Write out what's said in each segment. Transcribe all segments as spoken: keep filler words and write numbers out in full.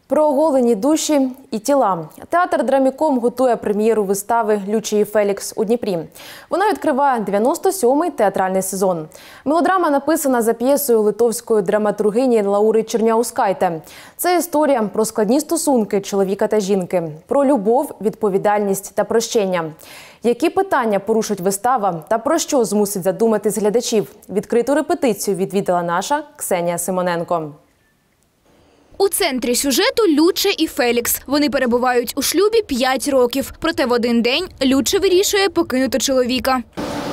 Про оголені душі і тіла. Театр «Драміком» готує прем'єру вистави «Лючий і Фелікс» у Дніпрі. Вона відкриває дев'яносто сьомий театральний сезон. Мелодрама написана за п'єсою литовської драматургині Лаури Черняускайте. Це історія про складні стосунки чоловіка та жінки, про любов, відповідальність та прощення. Які питання порушить вистава та про що змусить задуматись глядачів? Відкриту репетицію відвідала наша Ксенія Симоненко. У центрі сюжету Люче і Фелікс. Вони перебувають у шлюбі п'ять років. Проте в один день Люче вирішує покинути чоловіка.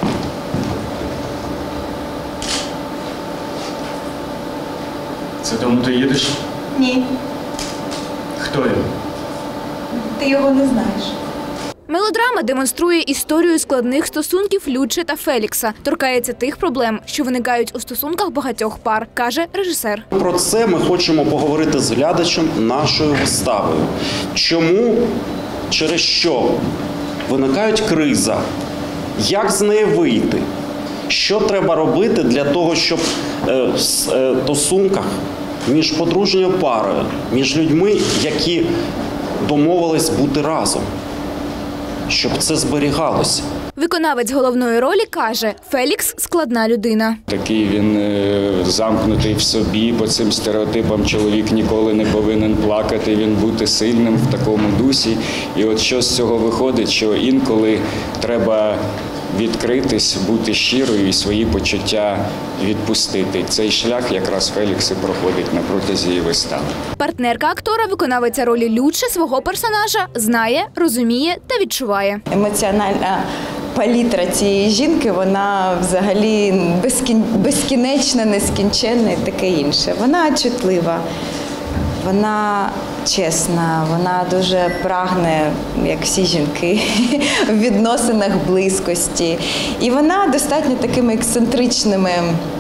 Це тому ти їдеш? Ні. Хто він? Ти його не знаєш. Мелодрама демонструє історію складних стосунків Люче та Фелікса. Торкається тих проблем, що виникають у стосунках багатьох пар, каже режисер. Про це ми хочемо поговорити з глядачем нашою виставою. Чому, через що виникають криза, як з неї вийти, що треба робити для того, щоб в стосунках між подружньою парою, між людьми, які домовились бути разом, щоб це зберігалося. Виконавець головної ролі каже, Фелікс – складна людина. Такий він е, замкнутий в собі, по цим стереотипам чоловік ніколи не повинен плакати, він бути сильним в такому дусі. І от що з цього виходить, що інколи треба відкритись, бути щирою і свої почуття відпустити. Цей шлях якраз Фелікс і проходить на протязі вистави. Партнерка актора, виконавиця ролі Люче, свого персонажа знає, розуміє та відчуває. Емоціональна палітра цієї жінки, вона взагалі безкін... безкінечна, нескінченна і таке інше. Вона чутлива, вона чесна, вона дуже прагне, як всі жінки, в відносинах близькості. І вона достатньо такими ексцентричними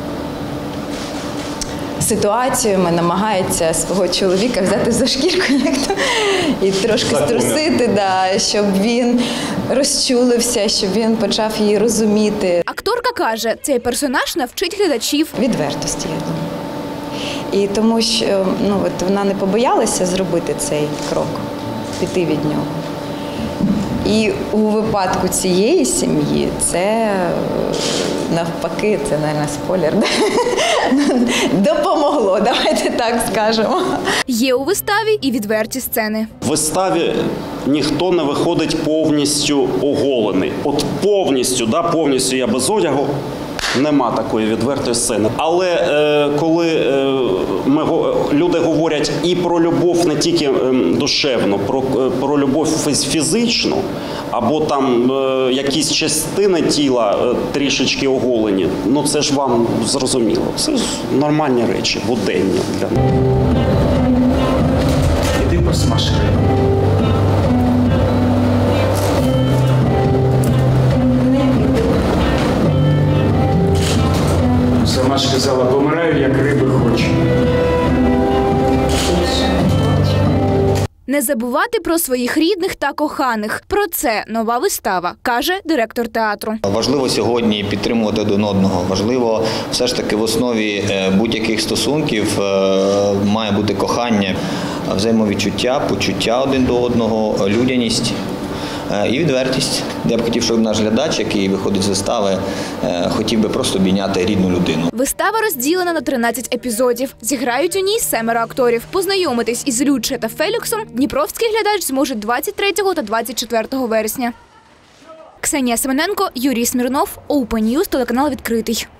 ситуаціями намагається свого чоловіка взяти за шкірку як то, і трошки струсити, да, щоб він розчулився, щоб він почав її розуміти. Акторка каже, цей персонаж навчить глядачів відвертості, я думаю. І тому що ну, от вона не побоялася зробити цей крок, піти від нього. І у випадку цієї сім'ї це навпаки, це, мабуть, спойлер, допомогло, давайте так скажемо. Є у виставі і відверті сцени. В виставі ніхто не виходить повністю оголений. От повністю, да, повністю я без одягу. Нема такої відвертої сцени. Але е, коли е, ми, люди говорять і про любов не тільки е, душевну, про, е, про любов фізичну, або там е, якісь частини тіла е, трішечки оголені, ну це ж вам зрозуміло. Це ж нормальні речі, буденні для нас. Іди посмаж рибу. Сама ж казала, помираю, як риби хочу. Не забувати про своїх рідних та коханих. Про це нова вистава, каже директор театру. Важливо сьогодні підтримувати один одного. Важливо все ж таки в основі будь-яких стосунків має бути кохання, взаємовідчуття, почуття один до одного, людяність і відвертість. Я б хотів, щоб наш глядач, який виходить з вистави, хотів би просто обійняти рідну людину. Вистава розділена на тринадцять епізодів. Зіграють у ній семеро акторів. Познайомитись із Люче та Феліксом дніпровський глядач зможе двадцять третього та двадцять четвертого вересня. Ксенія Симоненко, Юрій Смірнов, Open News, телеканал «Відкритий».